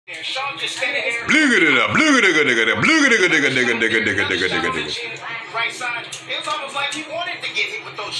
Sean just standing there. Blue. Right side. It was almost like he wanted to get hit with those